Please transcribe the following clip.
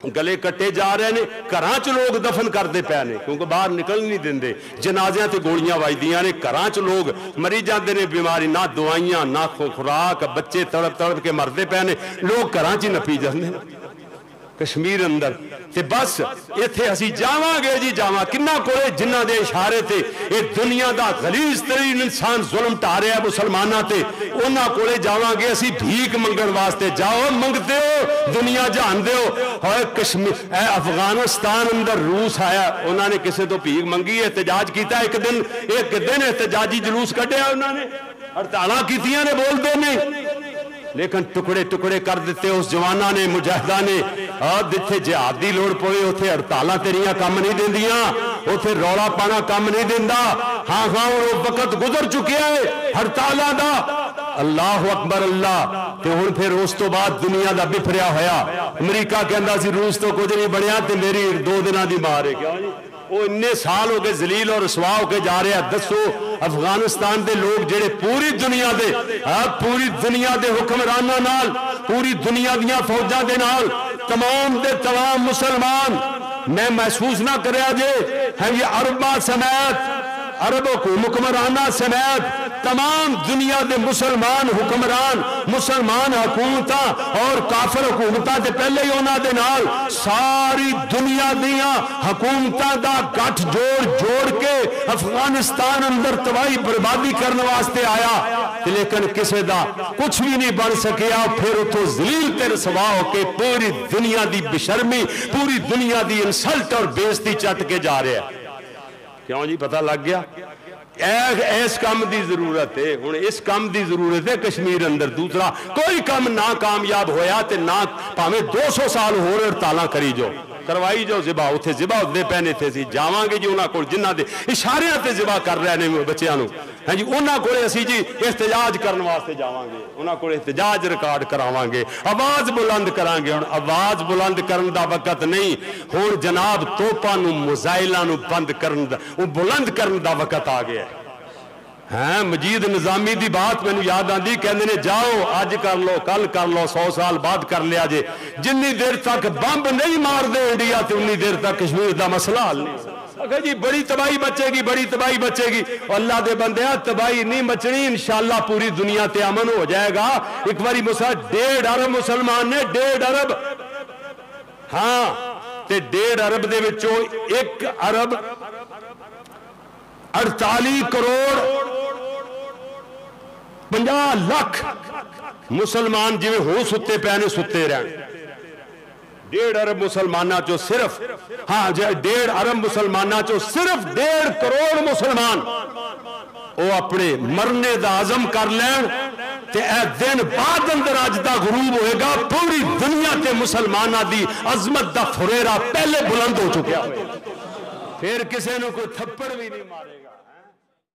گلے کٹے جا رہے ہیں، گھراں چ لوگ دفن کرتے پے نے کیونکہ باہر نکل نہیں دیں، جنازیاں تے گولیاں وجدیاں نے، گھراں چ لوگ مری جاندے نے، بیماری نہ دوائیاں نہ خوراک، بچے تڑپ تڑپ کے مرتے پے نے، لوگ گھراں چ نپی جاندے کشمیر اندر تے بس ایتھے اسی جاواں گے جی جاواں کنہ کولے جنہ دے اشارے تے اے دنیا دا غلیظ ترین انسان ظلم ٹا رہا ہے مسلماناں تے، انہاں کولے جاواں گے اسی بھیک منگن واسطے، جاؤ منگتے ہو دنیا جہان دے ہو۔ ہوئے کشمیر اے افغانستان اندر روس آیا، انہاں نے کسے تو بھیک منگی، احتجاج کیتا، ایک دن احتجاجی جلوس کڈیا، انہاں نے ہڑتالاں کیتیاں نے، بول دے نہیں، لیکن ٹکڑے ٹکڑے کر دیتے اس جوانہ نے، مجاہدہ نے، جتھے جہاد دی لوڑ پوے اتھے ہڑتالاں تیریاں کم نہیں دیندیاں، اتھے رولا پانا کم نہیں دیندا۔ ہاں وہ وقت گزر چکیا ہے ہڑتالاں دا، اللہ اکبر اللہ۔ تے ہن پھر اس تو بعد دنیا دا بپھریا ہویا، امریکہ کہندا سی روس تو کچھ نہیں بنیا تے میری 2 دناں دی مار ہے، کیا جی وہ اتنے سال ہو گئے ذلیل اور رسوا ہو کے جا رہے ہیں۔ دسو افغانستان دے لوگ جڑے پوری دنیا دے حکمراناں نال، پوری دنیا دیاں فوجاں دے نال، تمام دے تمام مسلمان، میں محسوس نہ کریا جے ہیں یہ عربہ سمیت، عرب حکمرانہ سمیت تمام دنیا دے مسلمان حکمران، مسلمان حکومتاں اور کافر حکومتاں دے پہلے ہی انہاں دے نال ساری دنیا دیاں حکومتاں دا گٹھ جوڑ کے افغانستان اندر تباہی بربادی کرنے واسطے آیا، لیکن کسے دا کچھ بھی نہیں بن سکیا۔ پھر اتو ذلیل تے رسوا ہو کے پوری دنیا دی بشرمی، پوری دنیا دی انسلٹ اور بےزتی چٹ کے جا رہے ہیں۔ کیوں جی پتہ لگ گیا؟ اس کام دی ضرورت ہے، ہن اس کام دی ضرورت ہے کشمیر اندر۔ دوسرا کوئی کام ناکامیاب ہویا تے نہ پاویں 200 سال ہور ہڑتالاں کری جو کروائی جو ذبح، اتھے ذبح ہوندے پینے تھے سی، جاواں گے جی انہاں کول جنہ دے اشاریاں تے ذبح کر رہے نے بچیاں نو، ہاں جی انہاں کولے اسی جی احتجاج کرن واسطے جاواں گے، انہاں کولے احتجاج ریکارڈ کراواں گے، آواز بلند کران گے۔ ہن آواز بلند کرن دا وقت نہیں، ہن جناب توپاں نو میزائلاں نو بند کرن دا بلند کرن دا وقت آ گیا ہے۔ ہاں مجید نظامی دی بات میں یاد آندی، کہندے نے جاؤ آج کر لو کل کر لو 100 سال بعد کر لیا جے، جنی دیر تک بمب نہیں مار دے انڈیا تے انی دیر تک کشمیر دا مسئلہ حل نہیں۔ اگر جی بڑی تباہی بچے گی، بڑی تباہی بچے گی، اللہ دے بندیاں تباہی نہیں مچنی، انشاءاللہ پوری دنیا تے امن ہو جائے گا۔ ایک باری 1.5 ارب مسلمان نے، 1.5 ارب، ہاں تے 1.5 ارب دے وچوں 1 ارب 48 کروڑ 50 لاکھ مسلمان جویں ہو ستے پینے ستے رہن۔ 1.5 ارب مسلمانہ چو صرف، ہاں 1.5 ارب مسلمانہ چو صرف 1.5 کروڑ مسلمان وہ اپنے مرنے دا عزم کر لین تے اے دن بعد اندر آج دا غروب ہوئے گا، پوری دنیا تے مسلمانہ دی عظمت دا فریرہ پہلے بلند ہو چکیا ہوئے، پھر کسے نو کوئی تھپڑ بھی نہیں مارے گا۔